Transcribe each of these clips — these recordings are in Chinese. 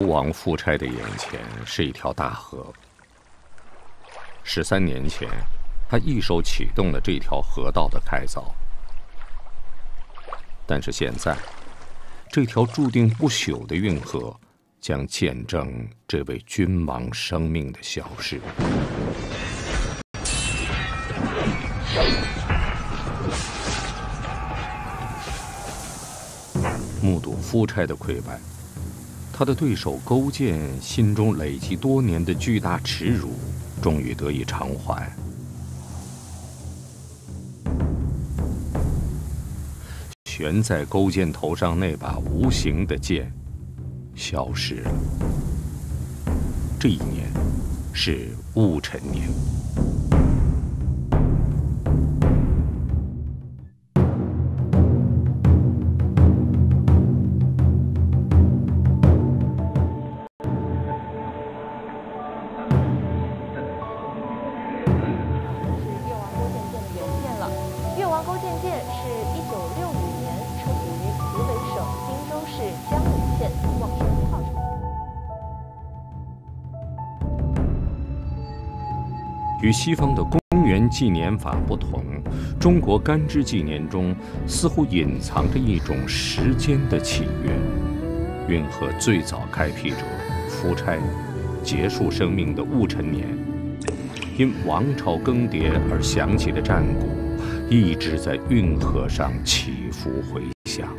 吴王夫差的眼前是一条大河。13年前，他一手启动了这条河道的开凿。但是现在，这条注定不朽的运河将见证这位君王生命的消逝。目睹夫差的溃败，他的对手勾践心中累积多年的巨大耻辱，终于得以偿还。悬在勾践头上那把无形的剑消失了。这一年是戊辰年。与西方的公元纪年法不同，中国干支纪年中似乎隐藏着一种时间的契约。运河最早开辟者夫差结束生命的戊辰年，因王朝更迭而响起的战鼓，一直在运河上起伏回响。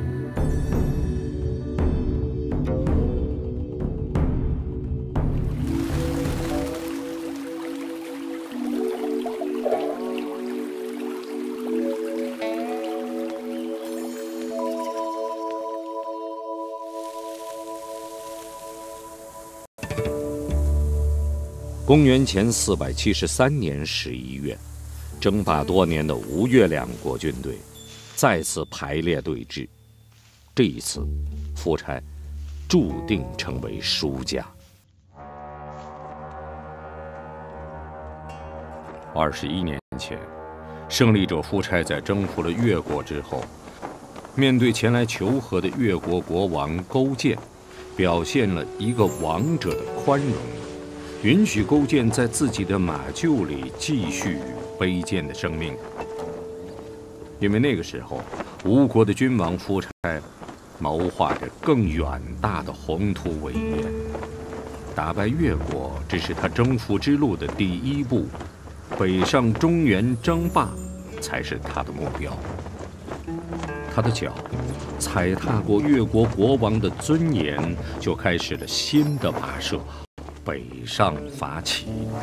公元前473年11月，争霸多年的吴越两国军队再次排列对峙。这一次，夫差注定成为输家。21年前，胜利者夫差在征服了越国之后，面对前来求和的越国国王勾践，表现了一个王者的宽容，允许勾践在自己的马厩里继续卑贱的生命。因为那个时候，吴国的君王夫差谋划着更远大的宏图伟业，打败越国只是他征服之路的第一步，北上中原争霸才是他的目标。他的脚踩踏过越国国王的尊严，就开始了新的跋涉，北上伐齐。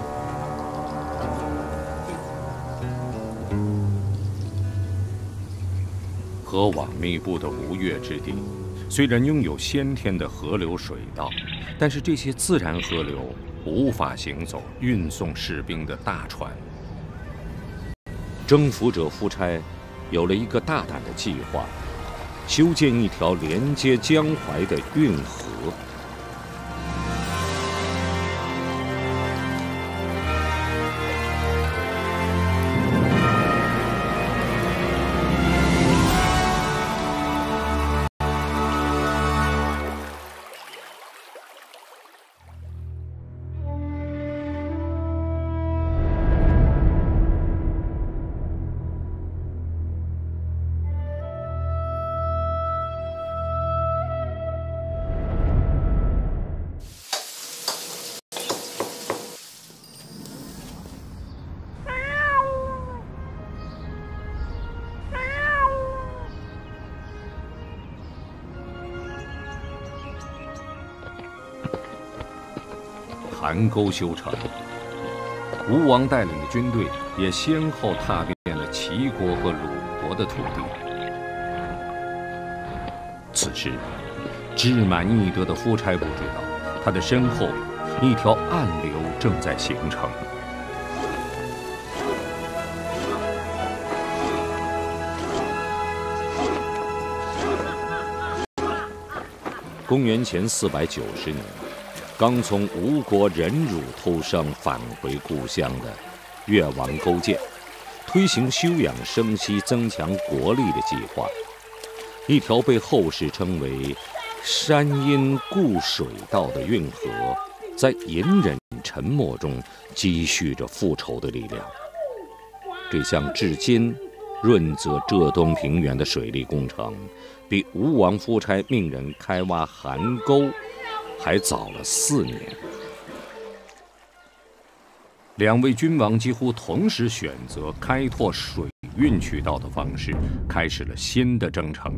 河网密布的吴越之地，虽然拥有先天的河流水道，但是这些自然河流无法行走运送士兵的大船。征服者夫差有了一个大胆的计划，修建一条连接江淮的运河。邗沟修成，吴王带领的军队也先后踏遍了齐国和鲁国的土地。此时，志满意得的夫差不知道，他的身后一条暗流正在形成。公元前490年，刚从吴国忍辱偷生返回故乡的越王勾践，推行休养生息、增强国力的计划。一条被后世称为山阴固水道的运河，在隐忍沉默中积蓄着复仇的力量。这项至今润泽浙东平原的水利工程，比吴王夫差命人开挖邗沟还早了4年。两位君王几乎同时选择开拓水运渠道的方式，开始了新的征程。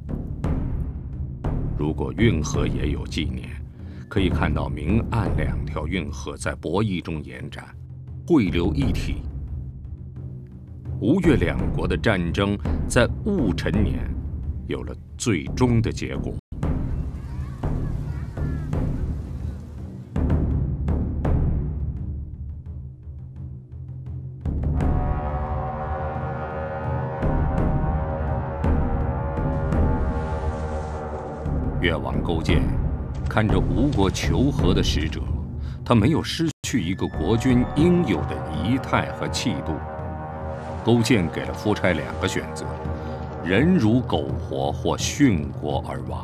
如果运河也有纪念，可以看到明暗2条运河在博弈中延展，汇流一体。吴越两国的战争在戊辰年有了最终的结果。越王勾践看着吴国求和的使者，他没有失去一个国君应有的仪态和气度。勾践给了夫差2个选择：人如苟活，或殉国而亡。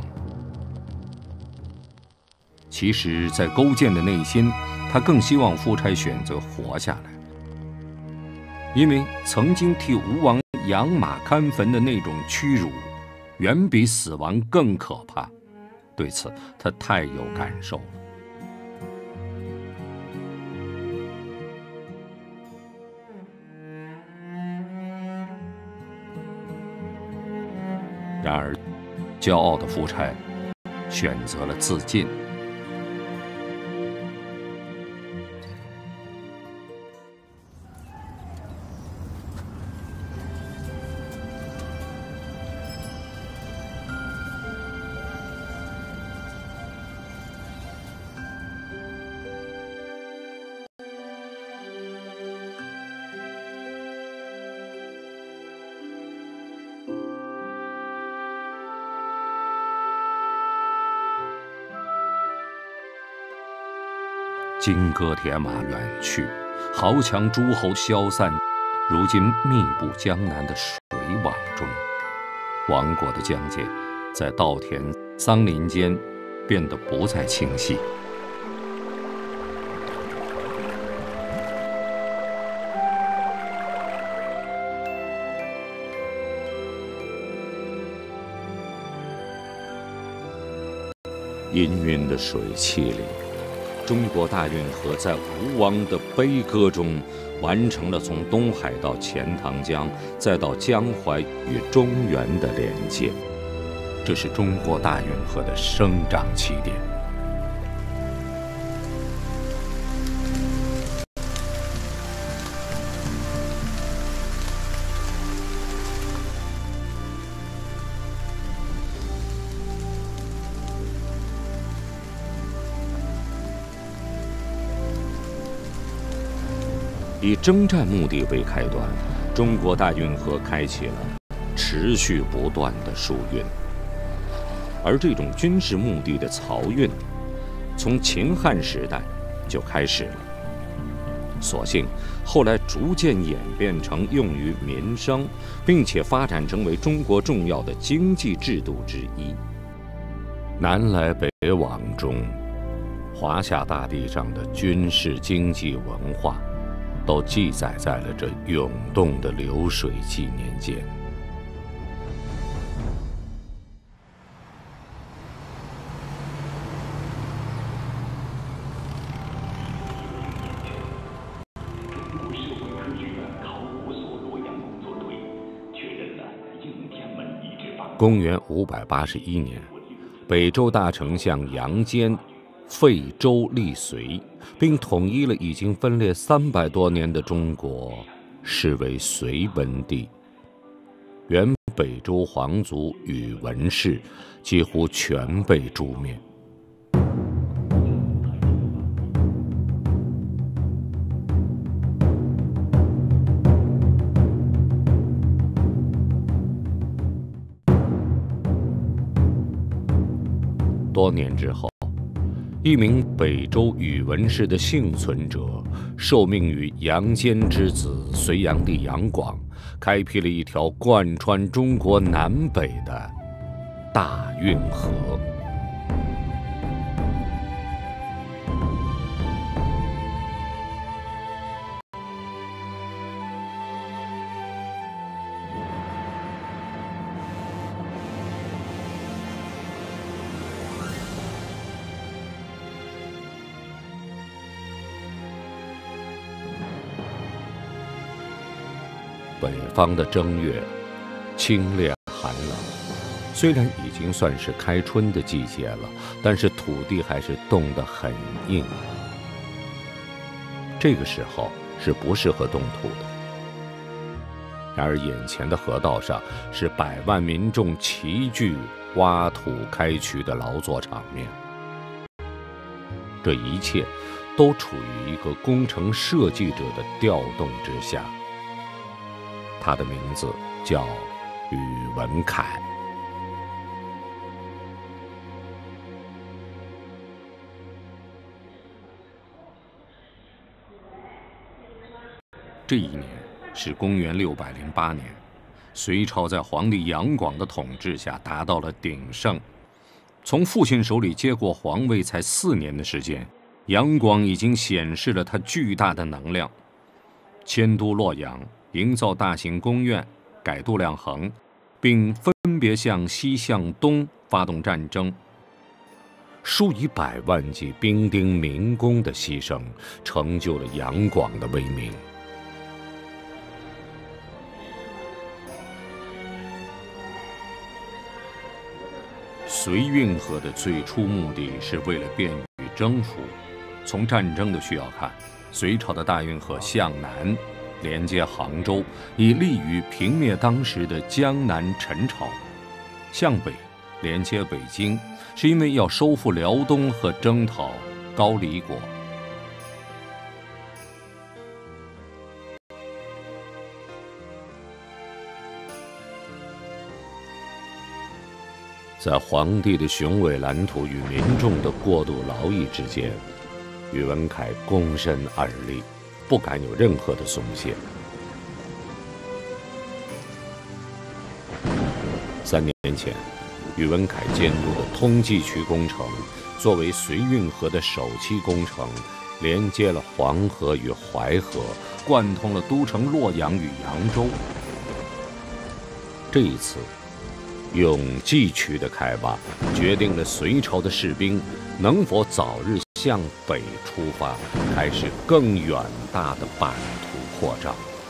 其实，在勾践的内心，他更希望夫差选择活下来，因为曾经替吴王养马看坟的那种屈辱，远比死亡更可怕。对此，他太有感受了。然而，骄傲的夫差选择了自尽。金戈铁马远去，豪强诸侯消散，如今密布江南的水网中，亡国的疆界在稻田桑林间变得不再清晰。氤氲的水汽里，中国大运河在吴王的悲歌中，完成了从东海到钱塘江，再到江淮与中原的连接。这是中国大运河的生长起点。以征战目的为开端，中国大运河开启了持续不断的输运。而这种军事目的的漕运，从秦汉时代就开始了。所幸后来逐渐演变成用于民生，并且发展成为中国重要的经济制度之一。南来北往中，华夏大地上的军事、经济、文化，都记载在了这涌动的流水纪年间。公元581年，北周大丞相杨坚废州立隋，并统一了已经分裂300多年的中国，视为隋文帝。原北周皇族宇文氏几乎全被诛灭。多年之后，一名北周宇文氏的幸存者受命于杨坚之子隋炀帝杨广，开辟了一条贯穿中国南北的大运河。 北方的正月，清冽寒冷。虽然已经算是开春的季节了，但是土地还是冻得很硬。这个时候是不适合动土的。然而眼前的河道上是百万民众齐聚挖土开渠的劳作场面。这一切都处于一个工程设计者的调动之下。他的名字叫宇文恺。这一年是公元608年，隋朝在皇帝杨广的统治下达到了鼎盛。从父亲手里接过皇位才4年的时间，杨广已经显示了他巨大的能量。迁都洛阳，营造大型宫苑，改度量衡，并分别向西向东发动战争。数以百万计兵丁民工的牺牲，成就了杨广的威名。隋运河的最初目的是为了便于征服。从战争的需要看，隋朝的大运河向南连接杭州，以利于平灭当时的江南陈朝；向北连接北京，是因为要收复辽东和征讨高丽国。在皇帝的雄伟蓝图与民众的过度劳役之间，宇文恺躬身而立，不敢有任何的松懈。3年前，宇文恺监督的通济渠工程，作为隋运河的首期工程，连接了黄河与淮河，贯通了都城洛阳与扬州。这一次，永济渠的开挖，决定了隋朝的士兵能否早日向北出发，开始更远大的版图扩张。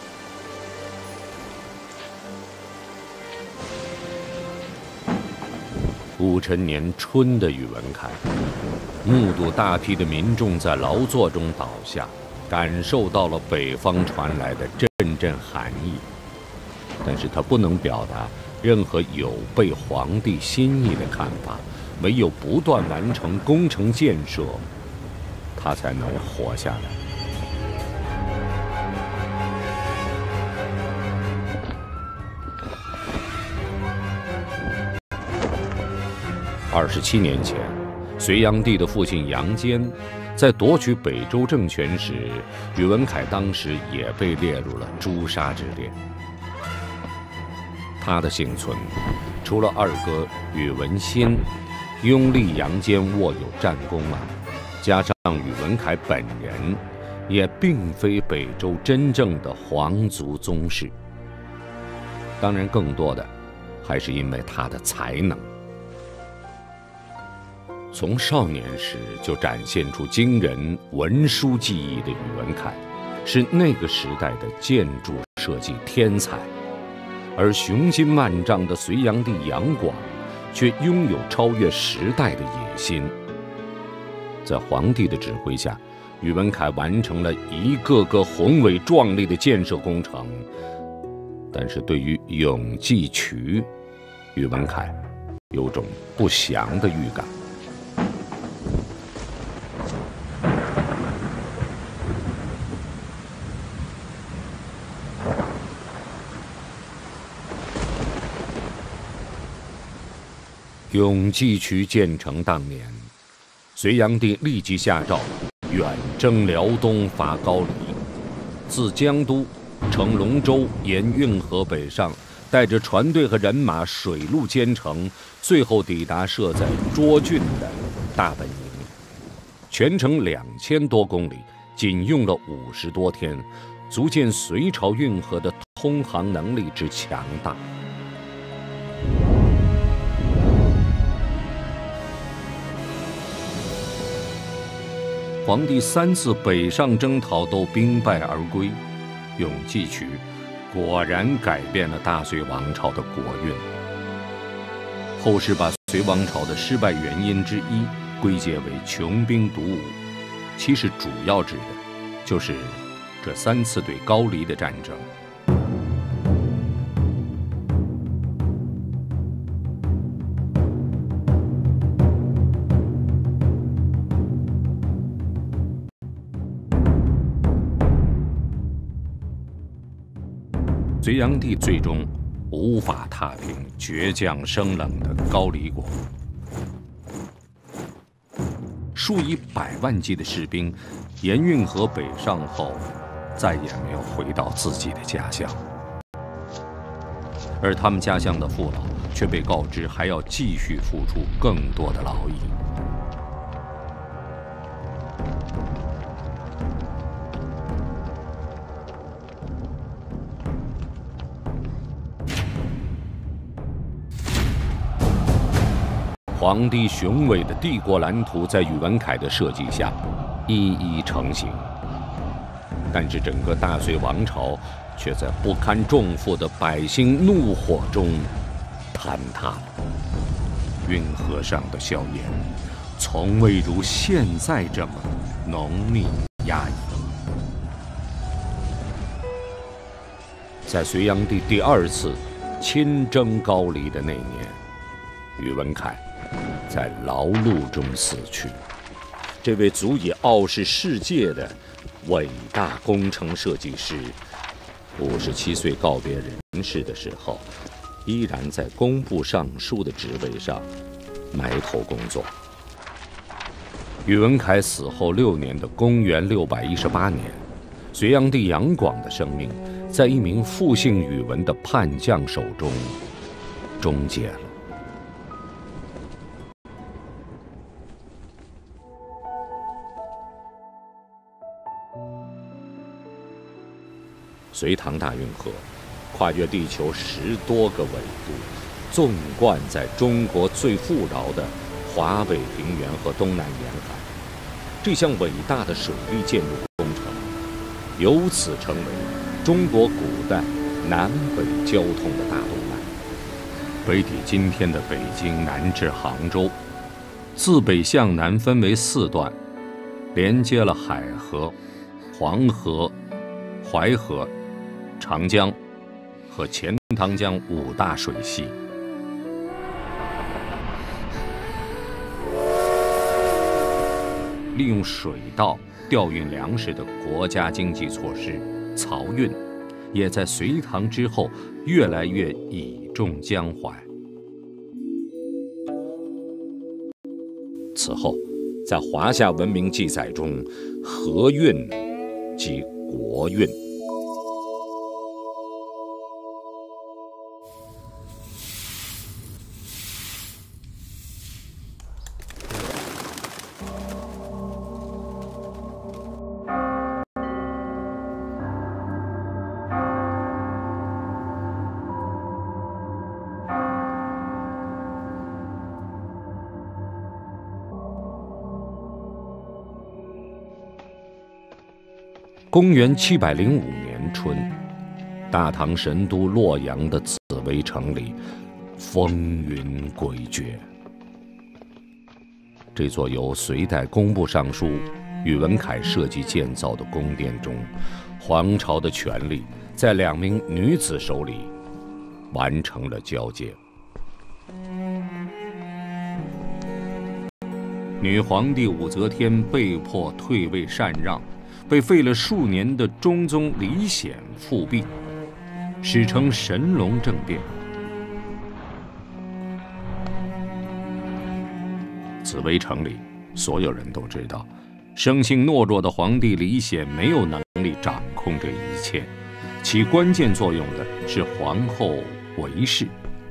戊辰年春的宇文恺，目睹大批的民众在劳作中倒下，感受到了北方传来的阵阵寒意，但是他不能表达任何有悖皇帝心意的看法，唯有不断完成工程建设，他才能活下来。27年前，隋炀帝的父亲杨坚在夺取北周政权时，宇文恺当时也被列入了诛杀之列。他的幸存，除了二哥宇文新拥立杨坚握有战功外，加上宇文恺本人也并非北周真正的皇族宗室。当然，更多的还是因为他的才能。从少年时就展现出惊人文书技艺的宇文恺，是那个时代的建筑设计天才。而雄心万丈的隋炀帝杨广，却拥有超越时代的野心。在皇帝的指挥下，宇文恺完成了一个个宏伟壮丽的建设工程。但是对于永济渠，宇文恺有种不祥的预感。永济渠建成当年，隋炀帝立即下诏远征辽东，伐高丽。自江都乘龙舟，沿运河北上，带着船队和人马水陆兼程，最后抵达设在涿郡的大本营。全程2000多公里，仅用了50多天，足见隋朝运河的通航能力之强大。皇帝3次北上征讨都兵败而归，永济渠果然改变了大隋王朝的国运。后世把隋王朝的失败原因之一归结为穷兵黩武，其实主要指的就是这3次对高丽的战争。隋炀帝最终无法踏平倔强生冷的高丽国，数以百万计的士兵沿运河北上后，再也没有回到自己的家乡，而他们家乡的父老却被告知还要继续付出更多的劳役。皇帝雄伟的帝国蓝图在宇文恺的设计下一一成型，但是整个大隋王朝却在不堪重负的百姓怒火中坍塌了。运河上的硝烟从未如现在这么浓密压抑。在隋炀帝第2次亲征高丽的那年，宇文恺在劳碌中死去。这位足以傲视世界的伟大工程设计师，57岁告别人世的时候，依然在工部尚书的职位上埋头工作。宇文恺死后6年的公元618年，隋炀帝杨广的生命在一名复姓宇文的叛将手中终结了。隋唐大运河跨越地球10多个纬度，纵贯在中国最富饶的华北平原和东南沿海。这项伟大的水利建筑工程由此成为中国古代南北交通的大动脉，北抵今天的北京，南至杭州，自北向南分为4段，连接了海河、黄河、淮河、长江和钱塘江5大水系。利用水道调运粮食的国家经济措施漕运，也在隋唐之后越来越倚重江淮。此后，在华夏文明记载中，河运即国运。公元705年春，大唐神都洛阳的紫薇城里风云诡谲。这座由隋代工部尚书宇文恺设计建造的宫殿中，皇朝的权力在2名女子手里完成了交接。女皇帝武则天被迫退位禅让，被废了数年的中宗李显复辟，史称神龙政变。紫薇城里，所有人都知道，生性懦弱的皇帝李显没有能力掌控这一切，起关键作用的是皇后韦氏。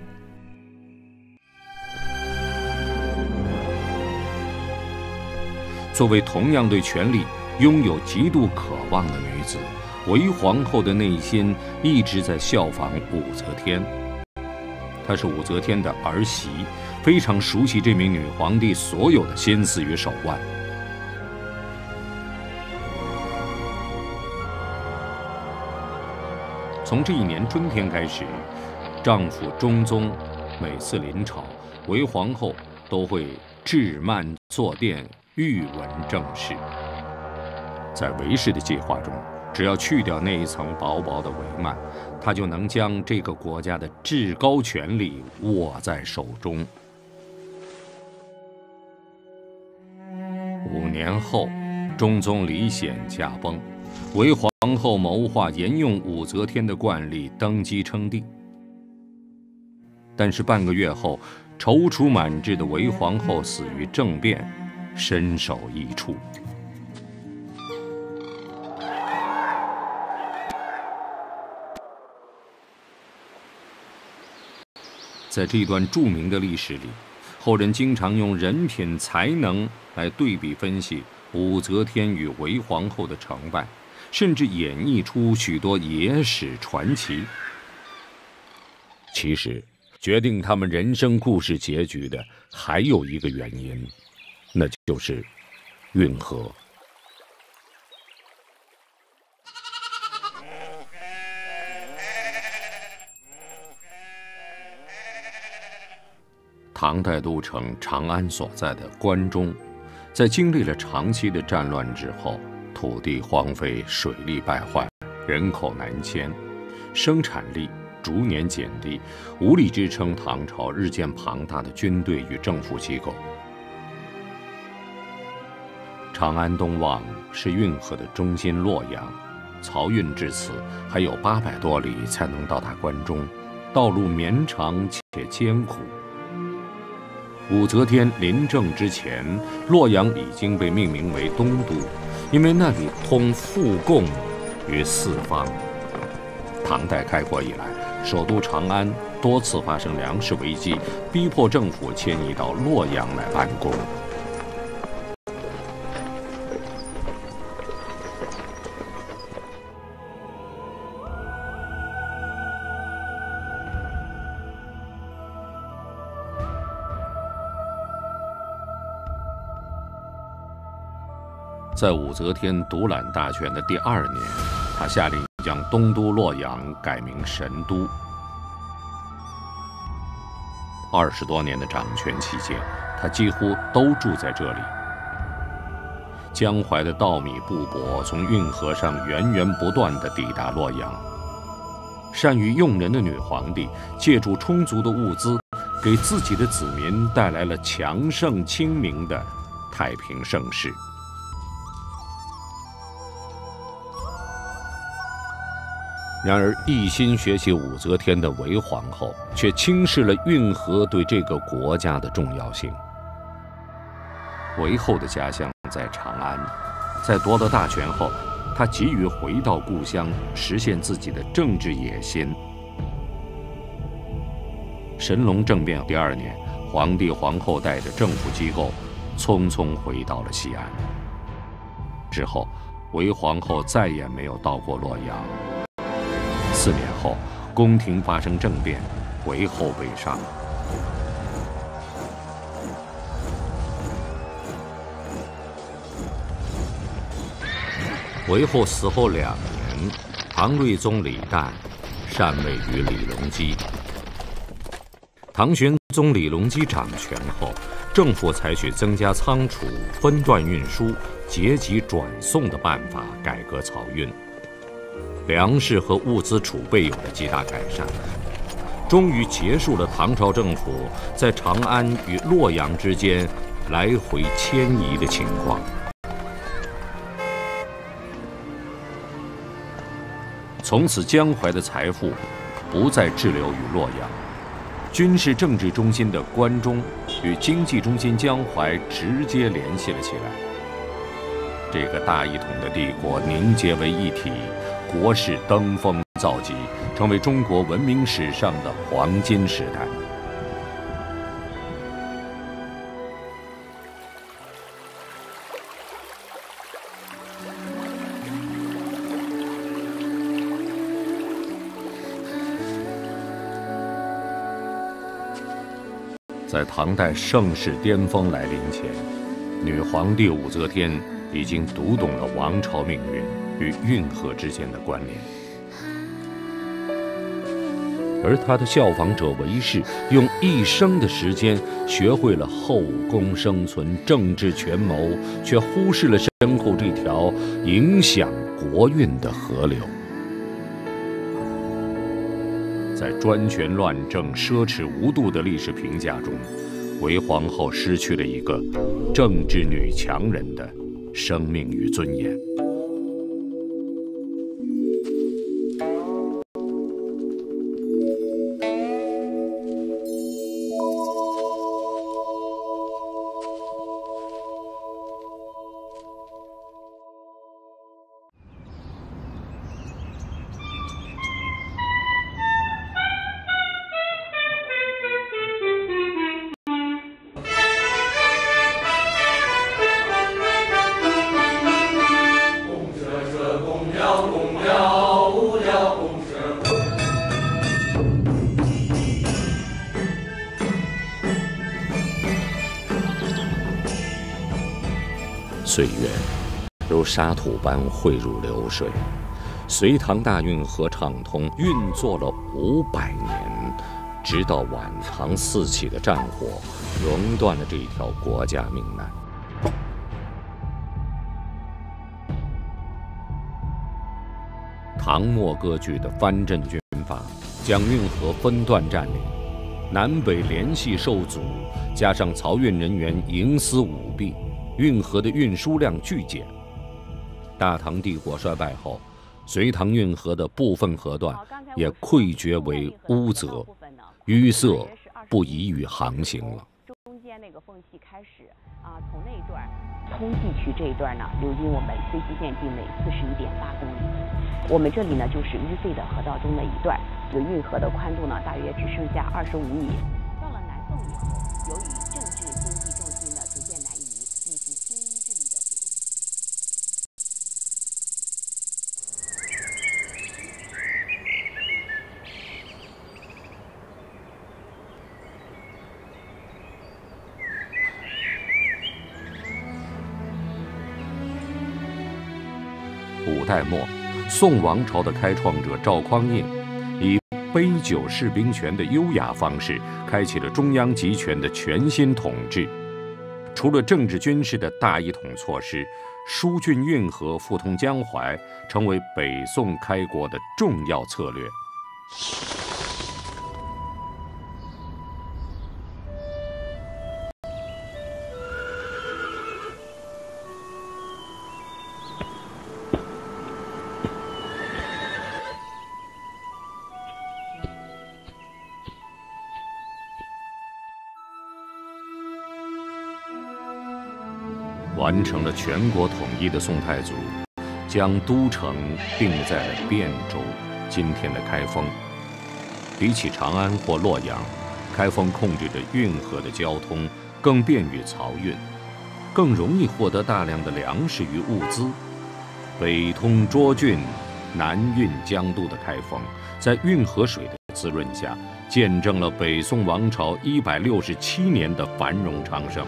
作为同样对权力拥有极度渴望的女子，韦皇后的内心一直在效仿武则天。她是武则天的儿媳，非常熟悉这名女皇帝所有的心思与手腕。 从这一年春天开始，丈夫中宗每次临朝，韦皇后都会置幔坐殿，御闻政事。在韦氏的计划中，只要去掉那一层薄薄的帷幔，她就能将这个国家的至高权力握在手中。5年后，中宗李显驾崩，韦皇后谋划沿用武则天的惯例登基称帝。但是半个月后，踌躇满志的韦皇后死于政变，身首异处。在这段著名的历史里，后人经常用人品才能来对比分析武则天与韦皇后的成败，甚至演绎出许多野史传奇。其实，决定他们人生故事结局的还有一个原因，那就是运河。唐代都城长安所在的关中，在经历了长期的战乱之后，土地荒废，水利败坏，人口南迁，生产力逐年减低，无力支撑唐朝日渐庞大的军队与政府机构。长安东望是运河的中心洛阳，漕运至此还有800多里才能到达关中，道路绵长且艰苦。武则天临政之前，洛阳已经被命名为东都，因为那里通富贡于四方。唐代开国以来，首都长安多次发生粮食危机，逼迫政府迁移到洛阳来办公。在武则天独揽大权的第2年，她下令将东都洛阳改名神都。20多年的掌权期间，她几乎都住在这里。江淮的稻米布帛从运河上源源不断地抵达洛阳。善于用人的女皇帝借助充足的物资，给自己的子民带来了强盛清明的太平盛世。然而，一心学习武则天的韦皇后，却轻视了运河对这个国家的重要性。韦后的家乡在长安，在夺得大权后，她急于回到故乡，实现自己的政治野心。神龙政变第2年，皇帝皇后带着政府机构，匆匆回到了西安。之后，韦皇后再也没有到过洛阳。4年后，宫廷发生政变，韦后被杀。韦后死后2年，唐睿宗李旦禅位于李隆基。唐玄宗李隆基掌权后，政府采取增加仓储、分段运输、节级转送的办法改革漕运。粮食和物资储备有了极大改善，终于结束了唐朝政府在长安与洛阳之间来回迁移的情况。从此，江淮的财富不再滞留于洛阳，军事政治中心的关中与经济中心江淮直接联系了起来。这个大一统的帝国凝结为一体，国势登峰造极，成为中国文明史上的黄金时代。在唐代盛世巅峰来临前，女皇帝武则天已经读懂了王朝命运与运河之间的关联。 而他的效仿者韦氏用一生的时间学会了后宫生存、政治权谋，却忽视了身后这条影响国运的河流。在专权乱政、奢侈无度的历史评价中，韦皇后失去了一个政治女强人的生命与尊严。岁月如沙土般汇入流水，隋唐大运河畅通，运作了500年，直到晚唐四起的战火熔断了这一条国家命脉。唐末割据的藩镇军阀将运河分段占领，南北联系受阻，加上漕运人员营私舞弊，运河的运输量剧减。大唐帝国衰败后，隋唐运河的部分河段也溃决为污泽，淤塞不宜于航行了。 中间那个缝隙开始从那一段通济区这一段呢，流经我们飞西县境内41.8公里。我们这里呢就是淤废的河道中的一段，这个运河的宽度呢大约只剩下25米。到了南宋以后，由于政治经济重心呢逐渐南移，以及清淤治理的不够。 古代末，宋王朝的开创者赵匡胤以杯酒释兵权的优雅方式，开启了中央集权的全新统治。除了政治军事的大一统措施，疏浚运河、复通江淮，成为北宋开国的重要策略。完成了全国统一的宋太祖，将都城定在了汴州，今天的开封。比起长安或洛阳，开封控制着运河的交通，更便于漕运，更容易获得大量的粮食与物资。北通涿郡，南运江都的开封，在运河水的滋润下，见证了北宋王朝167年的繁荣昌盛。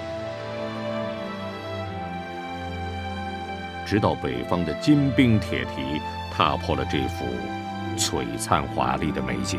直到北方的金兵铁蹄踏破了这幅璀璨华丽的美景。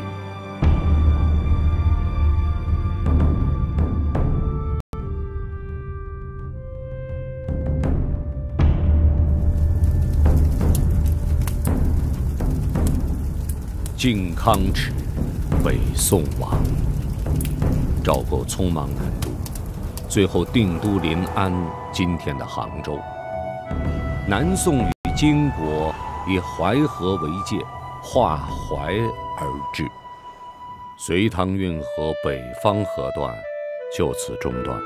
靖康耻，北宋亡。赵构匆忙南渡，最后定都临安，今天的杭州。南宋与金国以淮河为界，划淮而治，隋唐运河北方河段就此中断。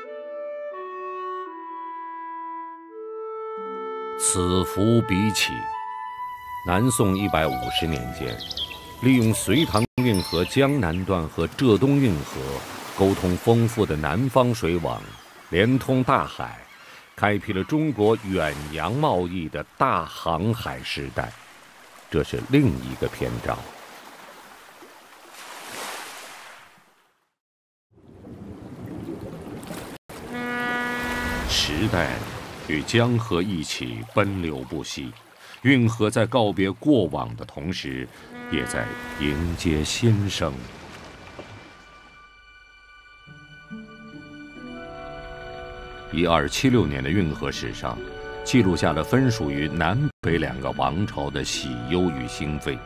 此伏彼起，南宋150年间，利用隋唐运河江南段和浙东运河，沟通丰富的南方水网，连通大海，开辟了中国远洋贸易的大航海时代，这是另一个篇章。时代与江河一起奔流不息，运河在告别过往的同时， 也在迎接新生。1276年的运河史上，记录下了分属于南北两个王朝的喜忧与兴废。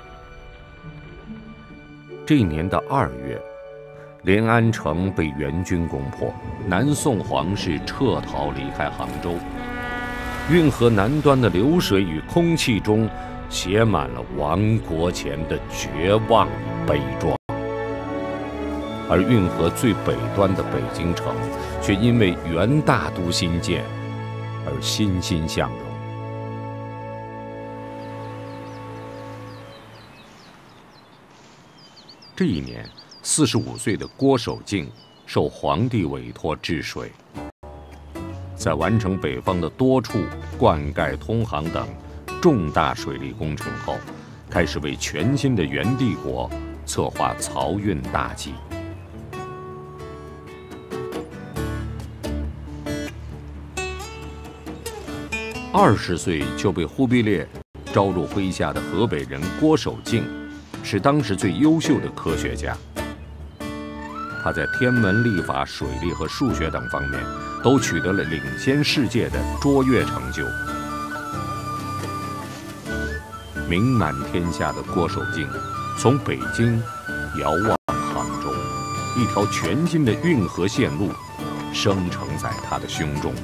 这一年的2月，连安城被元军攻破，南宋皇室撤逃离开杭州。运河南端的流水与空气中写满了亡国前的绝望与悲壮，而运河最北端的北京城却因为元大都新建而欣欣向荣。这一年，45岁的郭守敬受皇帝委托治水，在完成北方的多处灌溉、通航等重大水利工程后，开始为全新的元帝国策划漕运大计。20岁就被忽必烈招入麾下的河北人郭守敬，是当时最优秀的科学家。他在天文、历法、水利和数学等方面都取得了领先世界的卓越成就。名满天下的郭守敬，从北京遥望杭州，一条全新的运河线路生成在他的胸中。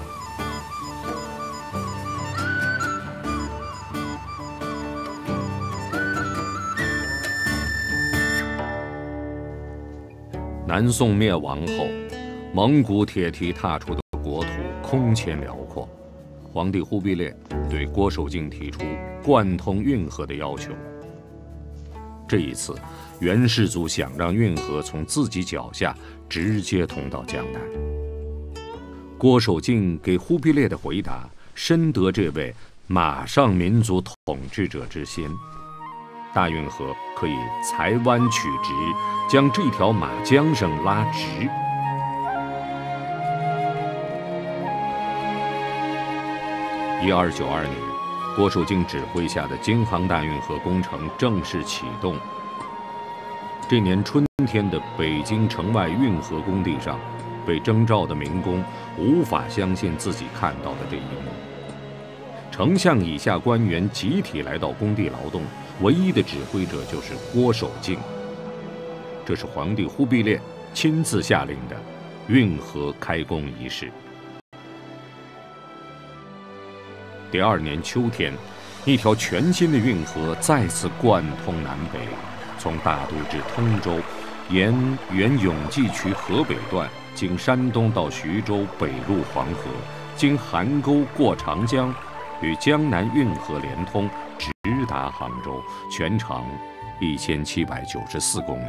南宋灭亡后，蒙古铁蹄踏出的国土空前辽阔。皇帝忽必烈对郭守敬提出贯通运河的要求。这一次，元世祖想让运河从自己脚下直接通到江南。郭守敬给忽必烈的回答深得这位马上民族统治者之心。大运河可以裁弯取直，将这条马缰绳拉直。1292年，郭守敬指挥下的京杭大运河工程正式启动。这年春天的北京城外运河工地上，被征召的民工无法相信自己看到的这一幕。丞相以下官员集体来到工地劳动，唯一的指挥者就是郭守敬。这是皇帝忽必烈亲自下令的运河开工仪式。第2年秋天，一条全新的运河再次贯通南北，从大都至通州，沿原永济渠河北段，经山东到徐州，北入黄河，经邗沟过长江，与江南运河连通，直达杭州，全长1794公里。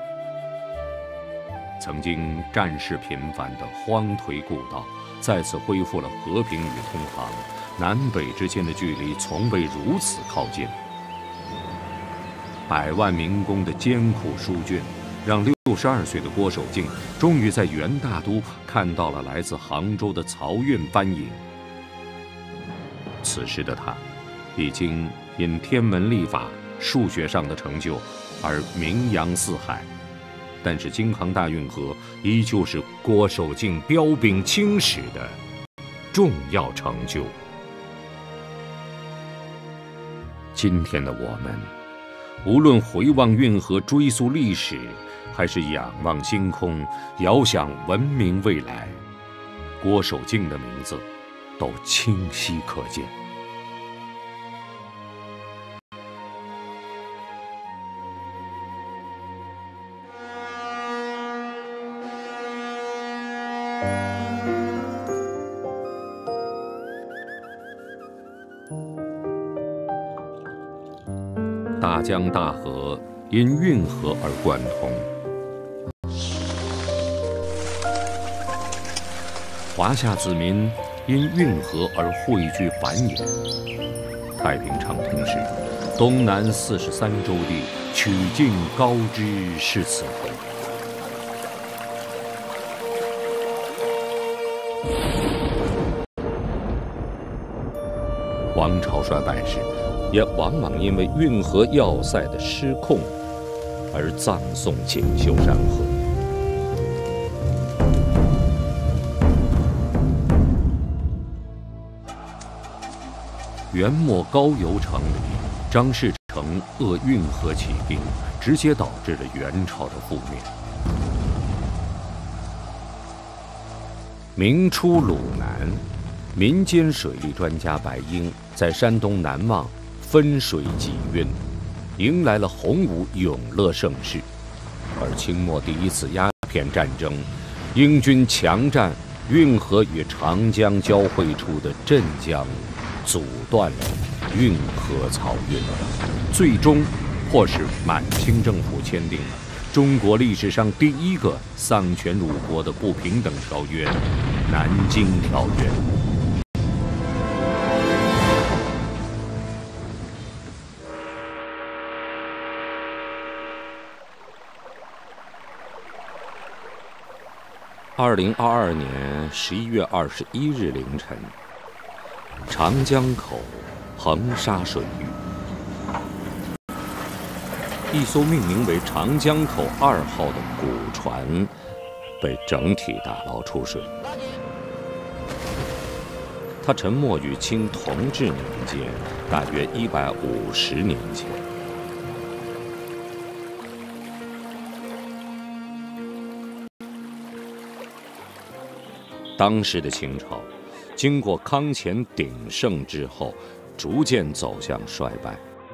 曾经战事频繁的荒颓故道，再次恢复了和平与通航，南北之间的距离从未如此靠近。100万民工的艰苦疏浚，让62岁的郭守敬终于在元大都看到了来自杭州的漕运帆影。此时的他，已经因天文历法、数学上的成就而名扬四海。但是京杭大运河依旧是郭守敬彪炳青史的重要成就。今天的我们，无论回望运河追溯历史，还是仰望星空遥想文明未来，郭守敬的名字都清晰可见。大江大河因运河而贯通，华夏子民因运河而汇聚繁衍。太平长平时，东南43州地，曲径高之是此河。 王朝衰败时，也往往因为运河要塞的失控而葬送锦绣山河。元末高邮城里，张士诚扼运河起兵，直接导致了元朝的覆灭。明初鲁南，民间水利专家白英在山东南望分水济运，迎来了洪武永乐盛世。而清末第一次鸦片战争，英军强占运河与长江交汇处的镇江，阻断了运河漕运，最终迫使满清政府签订了中国历史上第一个丧权辱国的不平等条约《南京条约》。2022年11月21日凌晨，长江口横沙水域，一艘命名为长江口2号的古船被整体打捞出水。它沉没于清同治年间，大约150年前。当时的清朝，经过康乾鼎盛之后，逐渐走向衰败。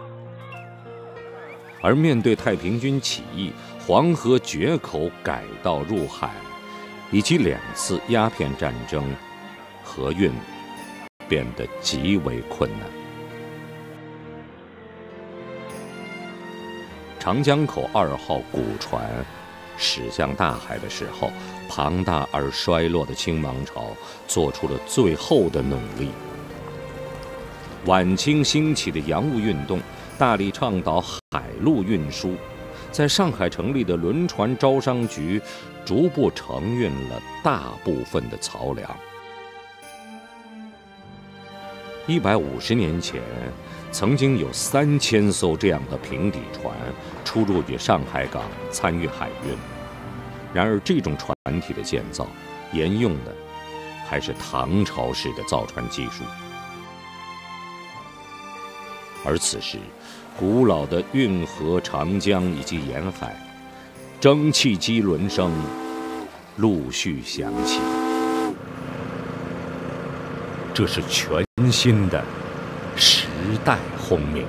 而面对太平军起义、黄河决口改道入海，以及2次鸦片战争，河运变得极为困难。长江口2号古船驶向大海的时候，庞大而衰落的清王朝做出了最后的努力。晚清兴起的洋务运动大力倡导海陆运输，在上海成立的轮船招商局逐步承运了大部分的漕粮。150年前，曾经有3000艘这样的平底船出入于上海港，参与海运。然而，这种船体的建造沿用的还是唐朝式的造船技术。而此时，古老的运河、长江以及沿海，蒸汽机轮声陆续响起。这是全新的时代轰鸣。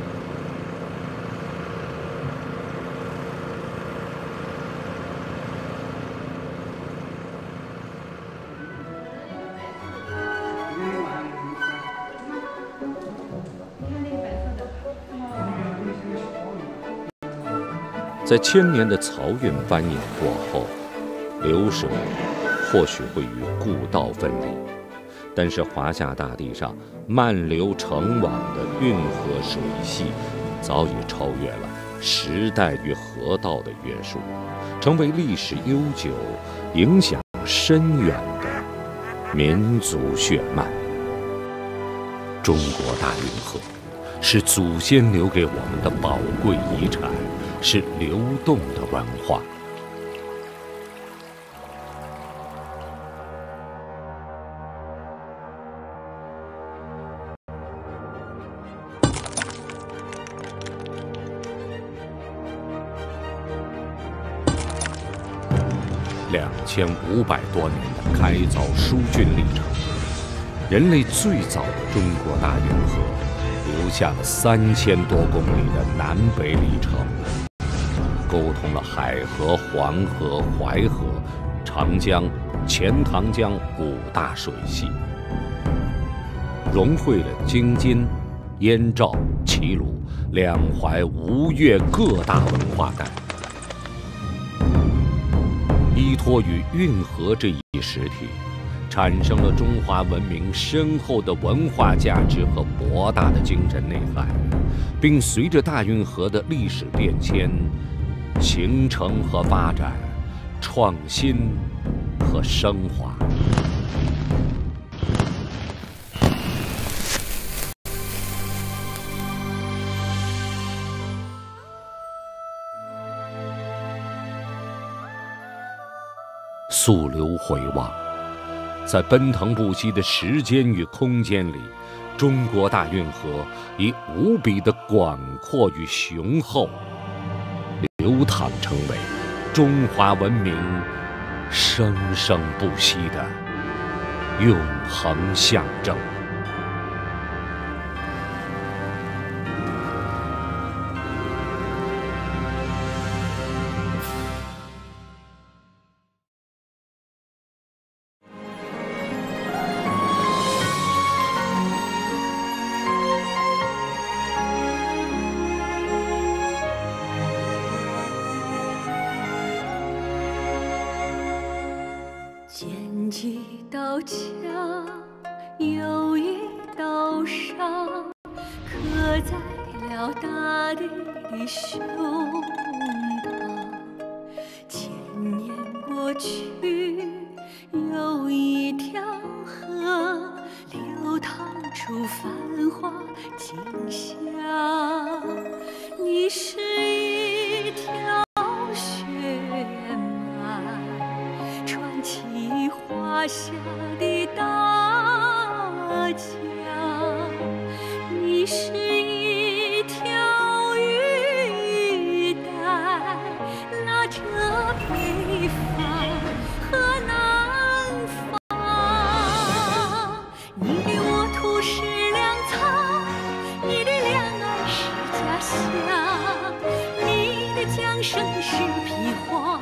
在1000年的漕运翻涌过后，流水或许会与故道分离，但是华夏大地上漫流成网的运河水系，早已超越了时代与河道的约束，成为历史悠久、影响深远的民族血脉。中国大运河是祖先留给我们的宝贵遗产，是流动的文化。2500多年的开凿疏浚历程，人类最早的中国大运河留下了3000多公里的南北里程，沟通了海河、黄河、淮河、长江、钱塘江5大水系，融汇了京津、燕赵、齐鲁、两淮、吴越各大文化带。依托于运河这一实体，产生了中华文明深厚的文化价值和博大的精神内涵，并随着大运河的历史变迁、形成和发展、创新和升华。 溯流回望，在奔腾不息的时间与空间里，中国大运河以无比的广阔与雄厚，流淌成为中华文明生生不息的永恒象征。 捡几道墙，有一道伤，刻在了大地的胸膛。千年过去，有一条河流淌出繁华景象。你是一条血脉，传奇华夏的大江。你是一条玉带，拉着北方和南方。你的沃土是粮草，你的两岸是家乡，你的江声是披黄。